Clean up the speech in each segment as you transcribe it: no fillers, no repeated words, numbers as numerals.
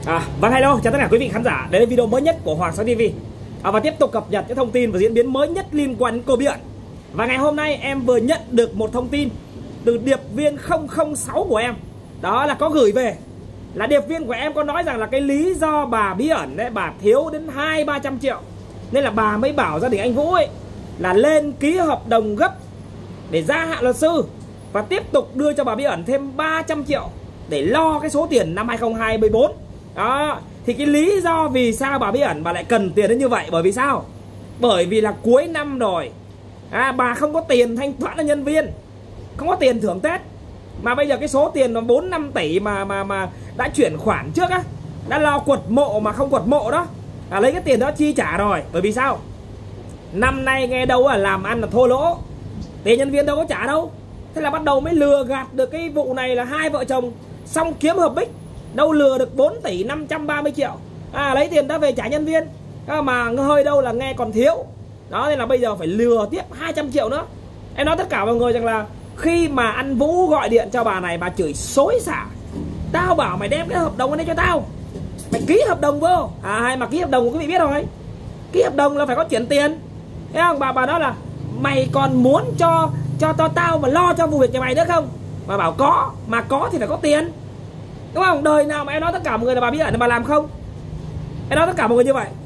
Vâng, hello, chào tất cả quý vị khán giả đến với video mới nhất của Hoàng Sáu TV. Và tiếp tục cập nhật những thông tin và diễn biến mới nhất liên quan đến cô Bí ẩn. Và ngày hôm nay em vừa nhận được một thông tin từ điệp viên 006 của em. Đó là có gửi về là điệp viên của em có nói rằng là cái lý do bà Bí ẩn đấy, bà thiếu đến 200-300 triệu, nên là bà mới bảo gia đình anh Vũ ấy là lên ký hợp đồng gấp để gia hạn luật sư và tiếp tục đưa cho bà Bí ẩn thêm 300 triệu để lo cái số tiền năm 2024. Đó, thì cái lý do vì sao bà Bí ẩn bà lại cần tiền đến như vậy, bởi vì sao? Bởi vì là cuối năm rồi, bà không có tiền thanh toán cho nhân viên, không có tiền thưởng Tết, mà bây giờ cái số tiền 4-5 tỷ mà đã chuyển khoản trước á, đã lo quật mộ mà không quật mộ đó, lấy cái tiền đó chi trả rồi. Bởi vì sao? Năm nay nghe đâu làm ăn là thua lỗ, tiền nhân viên đâu có trả đâu. Thế là bắt đầu mới lừa gạt được cái vụ này là hai vợ chồng xong kiếm hợp bích, đâu lừa được 4 tỷ 530 triệu, lấy tiền đó về trả nhân viên, mà hơi đâu là nghe còn thiếu. Đó, nên là bây giờ phải lừa tiếp 200 triệu nữa. Em nói tất cả mọi người rằng là khi mà anh Vũ gọi điện cho bà này, bà chửi xối xả: tao bảo mày đem cái hợp đồng này cho tao, mày ký hợp đồng vô. Hay mà ký hợp đồng quý vị biết rồi, ký hợp đồng là phải có chuyển tiền, thấy không? Bà nói là mày còn muốn cho tao mà lo cho vụ việc nhà mày nữa không? Bà bảo có, mà có thì phải có tiền, đúng không? Đời nào mà em nói tất cả mọi người là bà Bí ẩn là bà làm không? Em nói tất cả mọi người như vậy.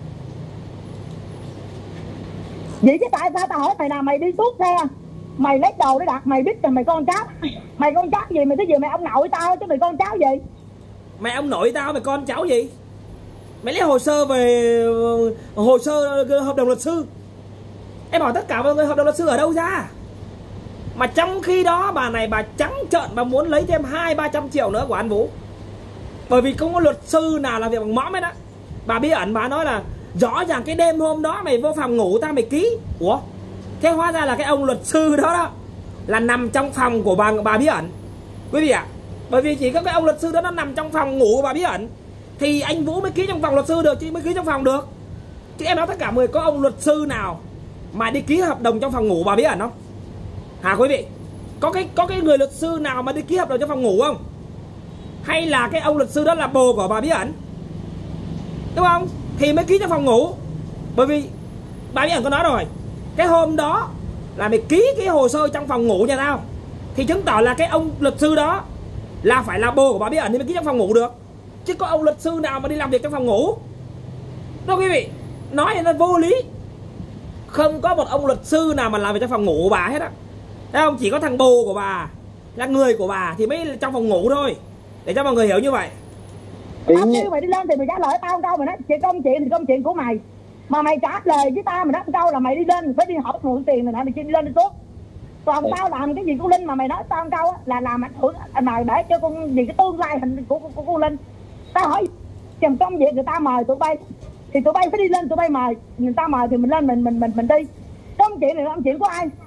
Vậy chứ tại sao tao hỏi mày nào mày đi suốt xe, mày lấy đồ để đặt, mày biết rằng mày con cháu gì, mày cái gì mày ông nội tao chứ mày con cháu gì? Mày ông nội tao, mày con cháu gì? Mày lấy hồ sơ về hồ sơ hợp đồng luật sư. Em hỏi tất cả mọi người hợp đồng luật sư ở đâu ra? Mà trong khi đó bà này bà trắng trợn bà muốn lấy thêm 200-300 triệu nữa của anh Vũ. Bởi vì không có luật sư nào làm việc bằng mõm hết á. Bà Bí ẩn bà nói là rõ ràng cái đêm hôm đó mày vô phòng ngủ tao mày ký. Ủa? Thế hóa ra là cái ông luật sư đó là nằm trong phòng của bà Bí ẩn, quý vị ạ. Bởi vì chỉ có cái ông luật sư đó nó nằm trong phòng ngủ của bà Bí ẩn thì anh Vũ mới ký trong phòng luật sư được, chứ mới ký trong phòng được. Chứ em nói tất cả mọi người có ông luật sư nào mà đi ký hợp đồng trong phòng ngủ bà Bí ẩn không? Hả quý vị? Có cái người luật sư nào mà đi ký hợp đồng trong phòng ngủ không? Hay là cái ông luật sư đó là bồ của bà Bí ẩn, đúng không? Thì mới ký trong phòng ngủ. Bởi vì bà Bí ẩn có nói rồi, cái hôm đó là mày ký cái hồ sơ trong phòng ngủ nhà tao thì chứng tỏ là cái ông luật sư đó là phải là bồ của bà Bí ẩn thì mới ký trong phòng ngủ được. Chứ có ông luật sư nào mà đi làm việc trong phòng ngủ đâu quý vị. Nói thì nó vô lý. Không có một ông luật sư nào mà làm việc trong phòng ngủ của bà hết á, thấy không? Chỉ có thằng bồ của bà là người của bà thì mới trong phòng ngủ thôi, để cho mọi người hiểu như vậy. Tao kêu mày đi lên thì mày trả lời tao một câu, mày nói chuyện công chuyện thì công chuyện của mày, mà mày trả lời với tao mày nói một câu là mày đi lên phải đi hỏi mượn tiền, mày đi lên đi suốt. Còn tao làm cái gì của Linh mà mày nói tao một câu là làm ảnh hưởng mà để cho con gì cái tương lai hình của con Linh. Tao hỏi chừng công việc người ta mời tụi bay thì tụi bay phải đi lên, tụi bay mời người ta mời thì mình lên mình đi. Công chuyện này làm chuyện của ai?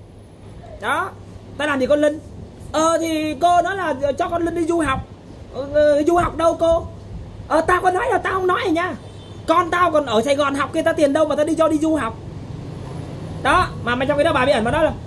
Đó, tao làm gì con Linh? Thì cô nói là cho con Linh đi du học. Du học đâu cô? Tao có nói là tao không nói rồi nha. Con tao còn ở Sài Gòn học kia, tao tiền đâu mà tao đi du học. Đó, mà trong cái đó bà Bí ẩn mà nói là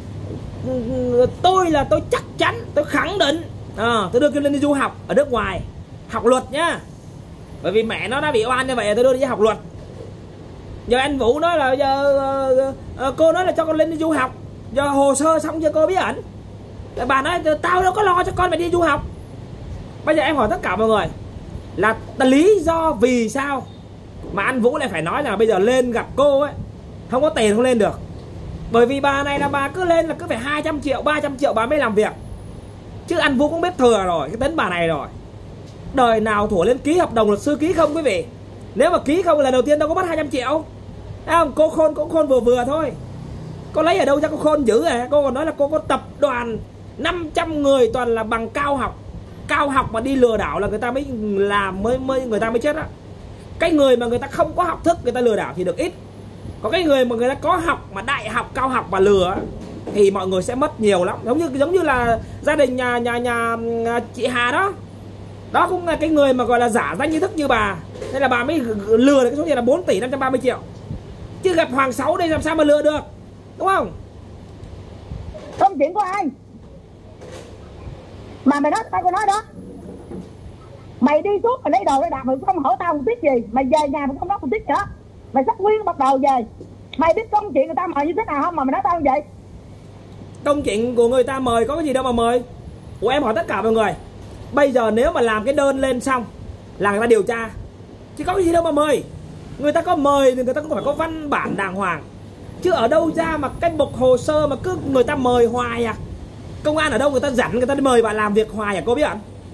tôi chắc chắn, tôi khẳng định tôi đưa con Linh đi du học ở nước ngoài, học luật nhá. Bởi vì mẹ nó đã bị oan như vậy, tôi đưa đi học luật. Giờ anh Vũ nói là giờ cô nói là cho con Linh đi du học, giờ hồ sơ xong chưa cô Bí ẩn? Bà nói tao đâu có lo cho con mày đi du học. Bây giờ em hỏi tất cả mọi người là lý do vì sao mà anh Vũ lại phải nói là bây giờ lên gặp cô ấy không có tiền không lên được. Bởi vì bà này là bà cứ lên là cứ phải 200 triệu 300 triệu bà mới làm việc. Chứ anh Vũ cũng biết thừa rồi cái tính bà này rồi. Đời nào thủa lên ký hợp đồng luật sư ký không quý vị? Nếu mà ký không lần đầu tiên đâu có mất 200 triệu. Thấy không? Cô khôn cũng khôn vừa vừa thôi. Cô lấy ở đâu ra cô khôn dữ à? Cô còn nói là cô có tập đoàn 500 người toàn là bằng cao học. Cao học mà đi lừa đảo là người ta mới làm, mới người ta mới chết á. Cái người mà người ta không có học thức người ta lừa đảo thì được ít. Có cái người mà người ta có học mà đại học cao học mà lừa thì mọi người sẽ mất nhiều lắm. Giống như là gia đình nhà chị Hà đó. Đó cũng là cái người mà gọi là giả danh như thức như bà. Nên là bà mới lừa được cái số tiền là 4 tỷ 530 triệu. Chứ gặp Hoàng Sáu đây làm sao mà lừa được, đúng không? Công chuyện của ai? Mà mày nói tao có nói đó. Mày đi suốt mày lấy đồ để đặt mày không hỏi tao một tiết gì. Mày về nhà mày không nói một tiết nữa. Mày sắp quyên bắt đầu về. Mày biết công chuyện người ta mời như thế nào không mà mày nói tao như vậy? Công chuyện của người ta mời có cái gì đâu mà mời. Ủa em hỏi tất cả mọi người, bây giờ nếu mà làm cái đơn lên xong là người ta điều tra, chứ có cái gì đâu mà mời. Người ta có mời thì người ta cũng phải có văn bản đàng hoàng. Chứ ở đâu ra mà cái bục hồ sơ mà cứ người ta mời hoài à? Công an ở đâu người ta dẫn người ta đi mời bà làm việc hoài à cô biết không?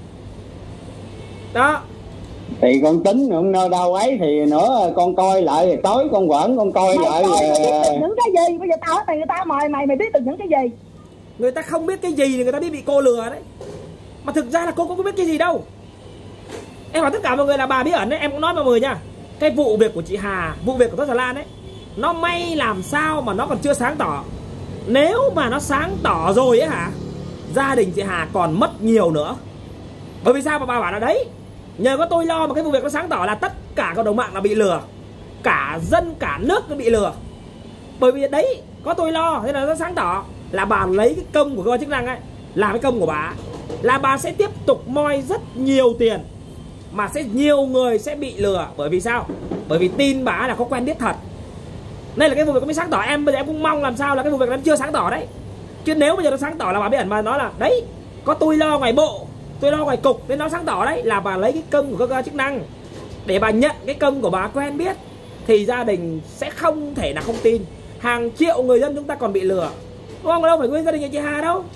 Đó. Thì con tính không nơi đâu ấy thì nữa con coi lại tối con quẩn con coi mày lại. Mày biết những cái gì? Bây giờ tao hỏi mày, người ta mời mày biết được những cái gì? Người ta không biết cái gì thì người ta bị cô lừa đấy. Mà thực ra là cô có biết cái gì đâu. Em hỏi tất cả mọi người là bà bí ẩn đấy. Em cũng nói mọi người nha, cái vụ việc của chị Hà, vụ việc của Tất Xà Lan ấy, nó may làm sao mà nó còn chưa sáng tỏ. Nếu mà nó sáng tỏ rồi ấy hả, gia đình chị Hà còn mất nhiều nữa. Bởi vì sao mà bà bảo là đấy, nhờ có tôi lo mà cái vụ việc nó sáng tỏ là tất cả cộng đồng mạng là bị lừa, cả dân cả nước nó bị lừa. Bởi vì đấy có tôi lo thế là nó sáng tỏ. Là bà lấy cái công của cơ quan chức năng ấy làm cái công của bà, là bà sẽ tiếp tục moi rất nhiều tiền, mà sẽ nhiều người sẽ bị lừa. Bởi vì sao? Bởi vì tin bà là có quen biết thật, nên là cái vụ việc nó mới sáng tỏ. Em bây giờ em cũng mong làm sao là cái vụ việc nó chưa sáng tỏ đấy. Chứ nếu bây giờ nó sáng tỏ là bà bí ẩn mà nói là đấy có tôi lo ngoài bộ, tôi lo ngoài cục nên nó sáng tỏ đấy, là bà lấy cái công của cơ quan chức năng để bà nhận cái công của bà quen biết, thì gia đình sẽ không thể nào không tin. Hàng triệu người dân chúng ta còn bị lừa, đúng không? Đâu phải nguyên gia đình nhà chị Hà đâu.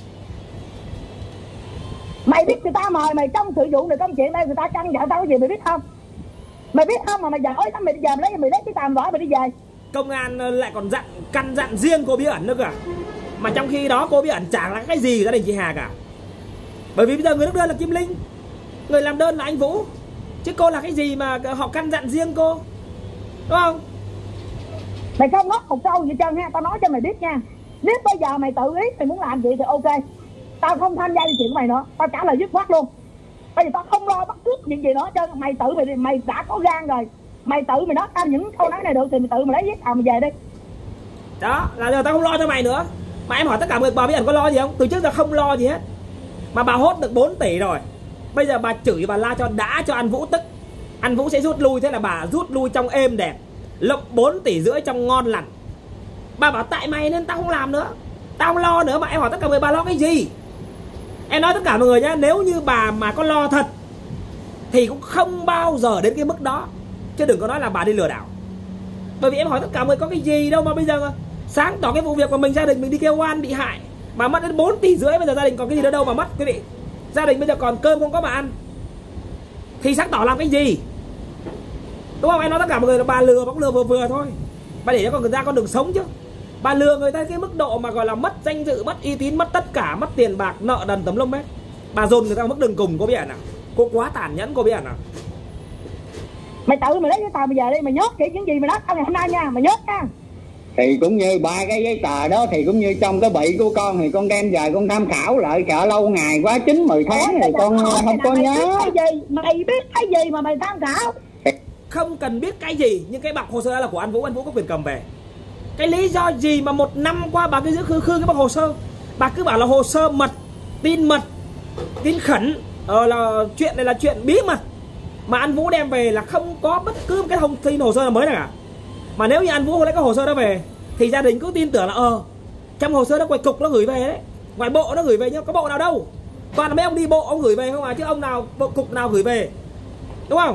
Mày biết người ta mời mày trong sử dụng được công chuyện đây, người ta căn dặn tao cái gì mày biết không? Mày biết không mà mày giỏi lắm, mày đi về mày lấy cái tàm vỏ mày đi về. Công an lại còn căn dặn riêng cô bí ẩn nữa cả. Mà trong khi đó cô bí ẩn chẳng là cái gì gia đình chị Hà cả. Bởi vì bây giờ người đứng đơn là Kim Linh, người làm đơn là anh Vũ, chứ cô là cái gì mà họ căn dặn riêng cô, đúng không? Mày không ngốc một câu gì trơn ha, tao nói cho mày biết nha. Nếu bây giờ mày tự ý mày muốn làm gì thì ok, tao không tham gia chuyện của mày nữa, tao trả lời dứt khoát luôn. Bây giờ tao không lo bắt cướp chuyện gì nữa chứ. Mày tự mày đã có gan rồi, mày tự mày nói tao những câu nói này được thì mày tự mày lấy giấy tờ mày về đi. Đó là giờ tao không lo cho mày nữa. Mà em hỏi tất cả mọi người, bà bí ẩn có lo gì không? Từ trước giờ không lo gì hết. Mà bà hốt được 4 tỷ rồi, bây giờ bà chửi bà la cho đã cho anh Vũ tức. Anh Vũ sẽ rút lui, thế là bà rút lui trong êm đẹp, lộng 4,5 tỷ trong ngon lành. Bà bảo tại mày nên tao không làm nữa, tao không lo nữa. Mà em hỏi tất cả mọi người, bà lo cái gì? Em nói tất cả mọi người nhá, nếu như bà mà có lo thật thì cũng không bao giờ đến cái mức đó, chứ đừng có nói là bà đi lừa đảo. Bởi vì em hỏi tất cả mọi người có cái gì đâu mà bây giờ sáng tỏ cái vụ việc mà mình gia đình mình đi kêu oan bị hại mà mất đến 4,5 tỷ. Bây giờ gia đình còn cái gì nữa đâu mà mất quý vị. Gia đình bây giờ còn cơm không có mà ăn thì sáng tỏ làm cái gì, đúng không? Em nói tất cả mọi người là bà lừa, bóng lừa vừa vừa thôi. Bà để cho con người ta con đường sống chứ. Bà lừa người ta cái mức độ mà gọi là mất danh dự, mất uy tín, mất tất cả, mất tiền bạc, nợ đần tấm lông hết. Bà dồn người ta mức đường cùng, cô biết à? Cô quá tàn nhẫn, cô biết à? Mày tự mày lấy giấy tờ mày về đi, mày nhốt kỹ những gì mày nói tao ngày hôm nay nha, mày nhốt nha. Thì cũng như 3 cái giấy tờ đó thì cũng như trong cái bị của con thì con đem về con tham khảo lại, cả lâu ngày quá 9-10 tháng thì con không có nhớ. Mày biết cái gì mà mày tham khảo? Không cần biết cái gì, nhưng cái bọc hồ sơ là của anh Vũ có quyền cầm về. Cái lý do gì mà 1 năm qua bà cứ giữ khư cái bọc hồ sơ? Bà cứ bảo là hồ sơ mật, tin khẩn, là chuyện này là chuyện bí mật. Mà anh Vũ đem về là không có bất cứ cái thông tin hồ sơ nào mới nào cả. Mà nếu như anh Vũ lấy cái hồ sơ đó về thì gia đình cứ tin tưởng là trong hồ sơ đó ngoài cục nó gửi về đấy, ngoài bộ nó gửi về, nhưng có bộ nào đâu, toàn là mấy ông đi bộ ông gửi về không à, chứ ông nào bộ cục nào gửi về, đúng không?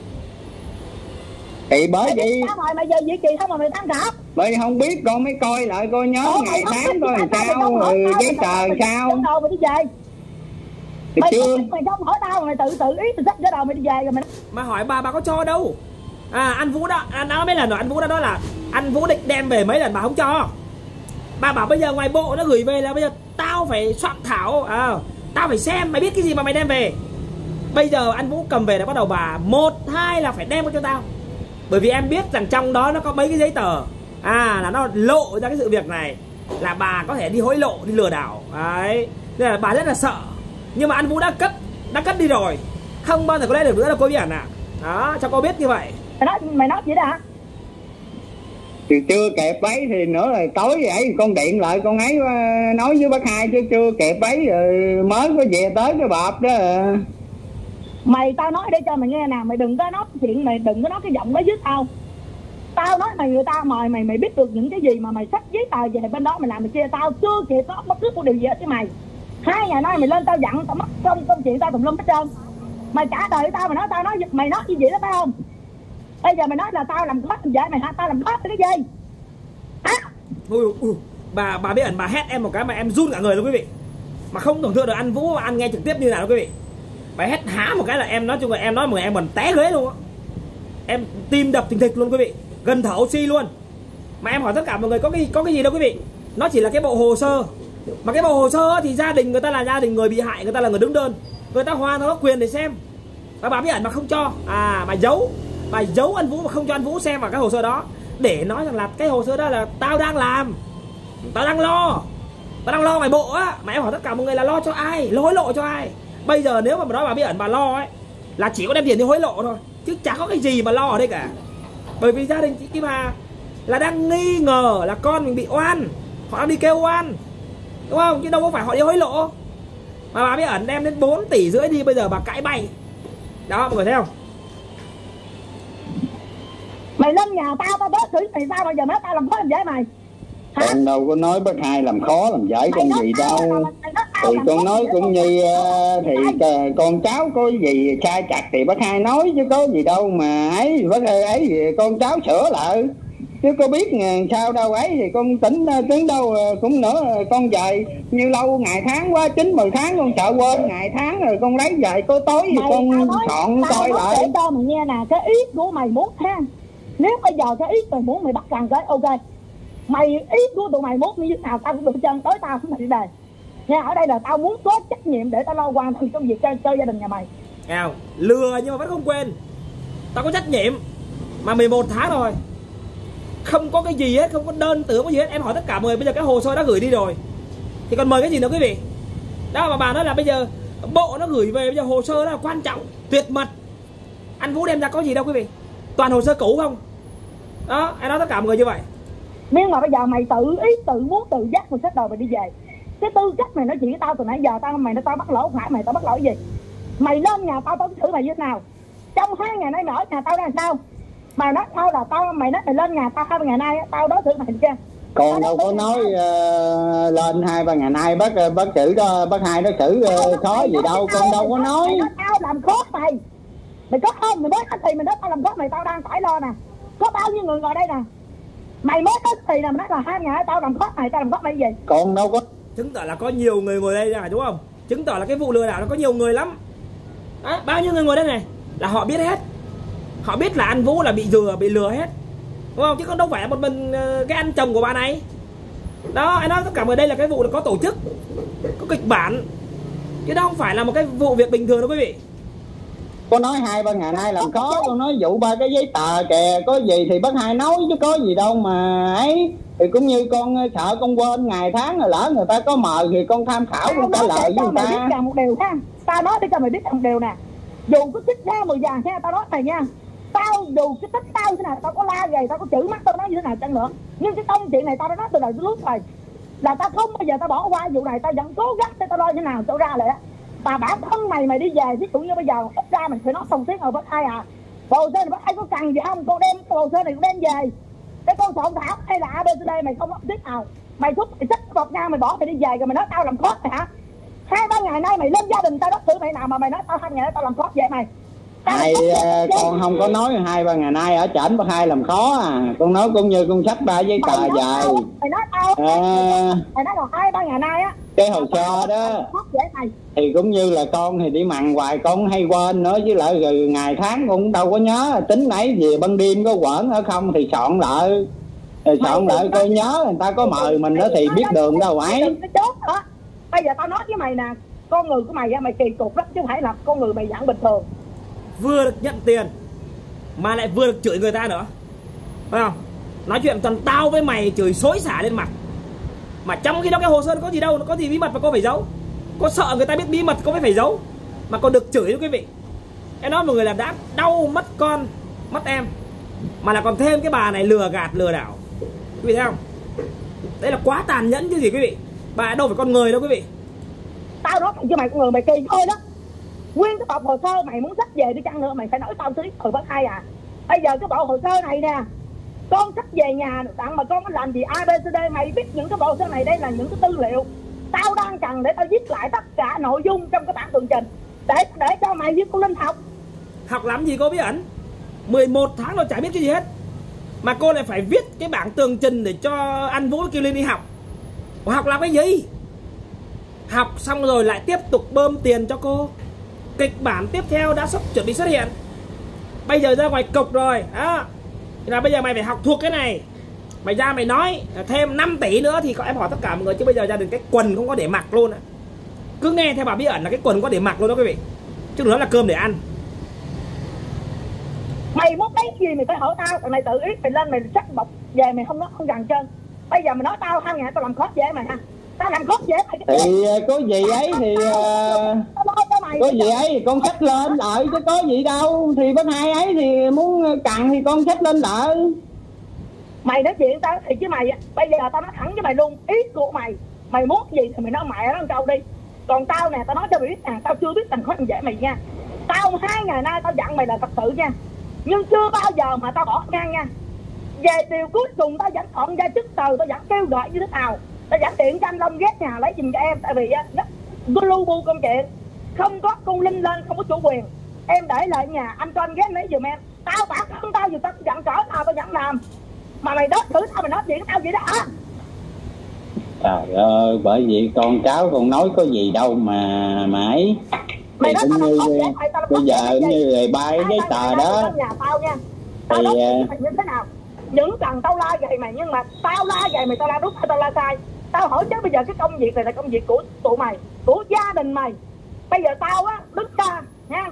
Thì bởi vậy sao mày giờ gì kỳ không mà mày tham khảo? Bởi không biết con mới coi lại coi nhớ ngày tháng coi làm sao, giấy tờ sao. Mày đi về. Mày không hỏi tao mà mày tự ý tự xách cái đầu mày đi về rồi mày. Mà hỏi bà có cho đâu. Anh Vũ đó, nói mấy lần rồi, anh Vũ đã nói là anh Vũ định đem về mấy lần bà không cho. Bà bảo bây giờ ngoài bộ nó gửi về là bây giờ tao phải soạn thảo, tao phải xem mày biết cái gì mà mày đem về. Bây giờ anh Vũ cầm về là bắt đầu bà 1, 2 là phải đem cho tao. Bởi vì em biết rằng trong đó nó có mấy cái giấy tờ là nó lộ ra cái sự việc này, là bà có thể đi hối lộ, đi lừa đảo đấy, nên là bà rất là sợ. Nhưng mà anh Vũ đã cất đi rồi, không bao giờ có lấy được nữa là cô biết à? Đó, cho cô biết như vậy. Mày nói gì đó hả? Thì chưa kịp ấy thì nữa là tối vậy con điện lại con ấy nói với bác Hai chứ chưa kịp ấy rồi mới có về tới cái bọp đó. Mày tao nói để cho mày nghe nè, mày đừng có nói chuyện, mày đừng có nói cái giọng đó với tao. Tao nói mày, người ta mời mày, mày biết được những cái gì mà mày xách giấy tờ về bên đó mày làm mày kia, tao chưa kịp có bất cứ một điều gì hết với mày. 2 ngày nay mày lên tao dặn tao mất công chuyện tao tùm lum hết trơn. Mày trả lời tao, mày nói mày nói cái gì đó phải không? Bây giờ mày nói là tao làm hết vậy mày hả? Tao làm hết cái gì? Hả? Bà Bí Ẩn bà hét em một cái mà em run cả người luôn quý vị. Mà không tưởng tượng được anh Vũ và anh nghe trực tiếp như nào đó quý vị. Bà hét há một cái là em nói chung là em nói mà em còn té ghế luôn á. Em tim đập thình thịch luôn quý vị, gần thở oxy luôn. Mà em hỏi tất cả mọi người có cái gì đâu quý vị. Nó chỉ là cái bộ hồ sơ. Mà cái bộ hồ sơ thì gia đình người ta là gia đình người bị hại, người ta là người đứng đơn, người ta hoàn toàn có quyền để xem. Và bà Bí Ẩn mà không cho, bà giấu anh Vũ mà không cho anh Vũ xem vào cái hồ sơ đó, để nói rằng là cái hồ sơ đó là tao đang làm, tao đang lo mày bộ á. Mà em hỏi tất cả mọi người là lo cho ai, lo hối lộ cho ai? Bây giờ nếu mà nói bà Bí Ẩn bà lo ấy là chỉ có đem tiền đi hối lộ thôi, chứ chả có cái gì mà lo ở đây cả. Bởi vì gia đình chị Kim Hà là đang nghi ngờ là con mình bị oan, họ đang đi kêu oan, đúng không? Chứ đâu có phải họ đi hối lộ. Mà bà Bí Ẩn đem đến 4,5 tỷ đi, bây giờ bà cãi bay. Đó mọi người thấy không? Mày lên nhà tao đối xử mày sao, bây giờ nói tao làm khó làm dễ mày? Con đâu có nói bác Hai làm khó làm dễ con gì đâu. Thì con nói cũng như thì con cháu có gì sai chặt thì bác Hai nói chứ có gì đâu mà ấy, bác ấy thì con cháu sửa lại chứ có biết sao đâu ấy. Thì con tính đâu cũng nữa con về như lâu ngày tháng quá, 9-10 tháng con sợ quên ngày tháng rồi con lấy về có tối thì con chọn coi lại. Để cho mày nghe nè, cái ý của mày muốn ha, nếu bây giờ cái ý mày muốn mày bắt càng cái ok, mày ý của tụi mày muốn như thế nào tao cũng được chân, tới tao cũng phải đi đề nha. Ở đây là tao muốn có trách nhiệm để tao lo hoàn thành công việc cho gia đình nhà mày. Nào, lừa nhưng mà vẫn không quên, tao có trách nhiệm. Mà 11 tháng rồi không có cái gì hết, không có đơn tưởng có gì hết. Em hỏi tất cả mọi người bây giờ cái hồ sơ đã gửi đi rồi thì còn mời cái gì nữa quý vị. Đó mà bà nói là bây giờ bộ nó gửi về, bây giờ hồ sơ đó là quan trọng, tuyệt mật. Anh Vũ đem ra có gì đâu quý vị, toàn hồ sơ cũ không. Đó, em nói tất cả mọi người như vậy. Nhưng mà bây giờ mày tự ý, tự muốn, tự giác mày xếp đầu mày đi về. Cái tư cách mày nói chuyện với tao từ nãy giờ, tao bắt lỗi phải mày, tao bắt lỗi gì? Mày lên nhà tao xử mày như thế nào? Trong 2 ngày nay mày ở nhà tao ra làm sao? Mày nói tao là mày nói mày lên nhà tao 2-3 ngày nay tao đối xử mày chưa? Con đâu có nói lên 2-3 ngày nay bác chữ đó, bác Hai đó chữ khó gì đâu, con đâu có nói. Tao làm khó mày. Mày có không? Mày mới nói thì mày nói tao làm khó mày, tao đang phải lo nè. Có bao nhiêu người ngồi đây nè. Mày mới nói thì là mày nói là 2 ngày tao làm khó mày, tao làm khó mày gì? Con đâu có. Chứng tỏ là có nhiều người ngồi đây này đúng không? Chứng tỏ là cái vụ lừa đảo nó có nhiều người lắm. Đó, bao nhiêu người ngồi đây này là họ biết hết. Họ biết là anh Vũ là bị lừa hết, đúng không? Chứ không đâu phải là một mình cái anh chồng của bà này. Đó, anh nói tất cả mọi người đây là cái vụ là có tổ chức, có kịch bản, chứ đó không phải là một cái vụ việc bình thường đâu quý vị. Con nói 2-3 ngày nay làm khó, con nói vụ 3 cái giấy tờ kìa, có gì thì bác Hai nói chứ có gì đâu mà ấy. Thì cũng như con sợ con quên ngày tháng rồi, lỡ người ta có mời thì con tham khảo, con trả lời với người ta. Mày biết rằng một điều ha, tao nói để cho mày biết rằng một điều nè, dù có tích ra 10 vàng ha, tao nói mày nha, tao dù cái tích tao thế nào, tao có la gầy, tao có chữ mắt tao nói như thế nào chăng nữa, nhưng cái công chuyện này tao đã nói từ đầu tới lúc rồi, là tao không bao giờ tao bỏ qua vụ này, tao vẫn cố gắng để tao lo như nào tao ra lại á. Và bản thân mày đi về, ví dụ như bây giờ ít ra mình phải nói thông tiếng ở bác Hai à, hồ sơ này bác Hai có cần gì không, con đem hồ sơ này con đem về, cái con soạn thảo hay là ABCD mày không biết nào, mày thúc mày xách bọc ra mày bỏ mày đi về rồi mày nói tao làm khó mày hả? 2-3 ngày nay mày lên gia đình tao đối xử mày nào mà mày nói tao 2 ngày nay tao làm khó vậy mày? Con không có nói 2-3 ngày nay ở trển bác Hai làm khó à, con nói cũng như con xách 3 giấy tờ dài. Mày nói tao mày nói là 2-3 ngày nay á cái hồ sơ đó thì cũng như là con thì đi mặn hoài con hay quên nữa, chứ lại rồi ngày tháng con cũng đâu có nhớ, tính nãy về ban đêm có quẩn ở không thì soạn lại coi nhớ người ta có mời mình đó thì biết đường đâu ấy. Bây giờ tao nói với mày nè, con người của mày mày kỳ cục lắm chứ không phải là con người mày dạng bình thường, vừa được nhận tiền mà lại vừa được chửi người ta nữa, phải không? Nói chuyện toàn tao với mày chửi xối xả lên mặt, mà trong khi đó cái hồ sơ nó có gì đâu, nó có gì bí mật mà cô phải giấu, có sợ người ta biết bí mật cô mới phải giấu, mà còn được chửi đó quý vị. Em nói một người làm đã đau mất con mất em mà là còn thêm cái bà này lừa gạt lừa đảo, quý vị thấy không? Đấy là quá tàn nhẫn chứ gì quý vị. Bà đâu phải con người đâu quý vị. Tao nói chứ mày con người mày kỳ thôi đó, Nguyên cái bộ hồ sơ mày muốn xách về đi chăng nữa mày phải nói tao thứ bác hai à. Bây giờ cái bộ hồ sơ này nè, con xách về nhà đặng mà con có làm gì ABCD, mày biết những cái bộ hồ sơ này đây là những cái tư liệu tao đang cần để tao viết lại tất cả nội dung trong cái bản tường trình để cho mày với cô Linh học. Học làm gì cô Bí ẩn? 11 tháng rồi chả biết cái gì hết, mà cô lại phải viết cái bảng tường trình để cho anh Vũ kêu lên đi học. Học làm cái gì? Học xong rồi lại tiếp tục bơm tiền cho cô. Kịch bản tiếp theo đã chuẩn bị xuất hiện. Bây giờ ra ngoài cục rồi đó, là bây giờ mày phải học thuộc cái này. Mày ra mày nói thêm 5 tỷ nữa thì em hỏi tất cả mọi người, chứ bây giờ gia đình cái quần không có để mặc luôn á. Cứ nghe theo bà Bí ẩn là cái quần có để mặc luôn đó quý vị, chứ đừng nói là cơm để ăn. Mày muốn lấy gì mày phải hỏi tao, còn mày tự ý mày lên mày chắc bọc về mày không gần chân. Bây giờ mày nói tao 2 ngày tao làm khó dễ mày ha. Tao làm khó dễ mày. Thì có gì ấy thì có gì ấy thì con xách lên lại chứ có gì đâu. Thì bác hai ấy thì muốn cần thì con xách lên lại. Mày nói chuyện tao thì chứ mày bây giờ tao nói thẳng với mày luôn, ý của mày, mày muốn gì thì mày nói mẹ nó câu đi. Còn tao nè, tao nói cho mày biết rằng tao chưa biết làm khó dễ mày nha. Tao 2 ngày nay tao dặn mày là thật sự nha, nhưng chưa bao giờ mà tao bỏ ngang nha. Về điều cuối cùng tao vẫn chọn ra chức tờ, tao vẫn kêu gọi như thế nào, tao vẫn điện cho anh Long ghét nhà lấy giùm cho em. Tại vì nó lu bu công chuyện, không có cô Linh lên không có chủ quyền, em để lại nhà anh cho anh ghét lấy giùm em. Tao bảo không tao dù tao dặn cỡ nào tao vẫn làm, mà mày đốt thử tao mày nói chuyện tao vậy đó hả? Trời ơi, bởi vì con cháu con nói có gì đâu mà ấy. Mày cũng như bây giờ như ba cái giấy tờ đó thì như thế nào những cần tao la vậy mày, nhưng mà tao la vậy mày tao la đúng hay tao la sai? Tao hỏi chứ bây giờ cái công việc này là công việc của tụi mày, của gia đình mày. Bây giờ tao á đứng ra nha,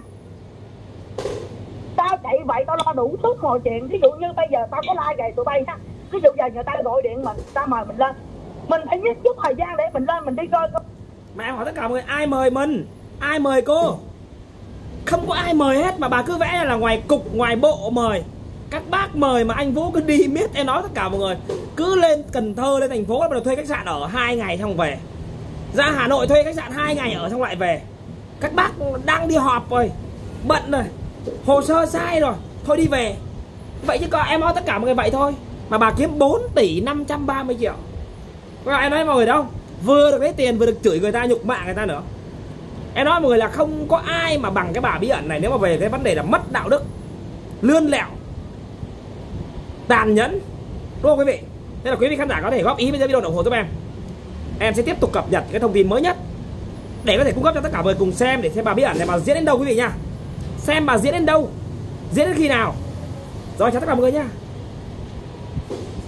tao chạy vậy tao lo đủ thứ mọi chuyện. Ví dụ như bây giờ tao có la gầy tụi bay ha, ví dụ giờ người ta gọi điện mình, tao mời mình lên, mình phải nhất chút thời gian để mình lên mình đi coi. Mà em hỏi tất cả mọi người, ai mời mình? Ai mời cô? Không có ai mời hết, mà bà cứ vẽ là ngoài cục ngoài bộ mời. Các bác mời mà anh Vũ cứ đi miết. Em nói tất cả mọi người, cứ lên Cần Thơ lên thành phố bắt đầu thuê khách sạn ở 2 ngày xong về, ra Hà Nội thuê khách sạn 2 ngày ở xong lại về. Các bác đang đi họp rồi, bận rồi, hồ sơ sai rồi, thôi đi về. Vậy chứ còn em nói tất cả mọi người vậy thôi, mà bà kiếm 4 tỷ 530 triệu. Em nói mọi người đâu, vừa được lấy tiền vừa được chửi người ta, nhục mạ người ta nữa. Em nói mọi người là không có ai mà bằng cái bà Bí ẩn này nếu mà về cái vấn đề là mất đạo đức, lươn lẹo, tàn nhẫn, đúng không quý vị? Nên là quý vị khán giả có thể góp ý bên dưới video ủng hộ giúp em. Em sẽ tiếp tục cập nhật cái thông tin mới nhất để có thể cung cấp cho tất cả mọi người cùng xem, để xem bà Bí ẩn này mà diễn đến đâu quý vị nha. Xem bà diễn đến đâu, diễn đến khi nào. Rồi chào tất cả mọi người nha.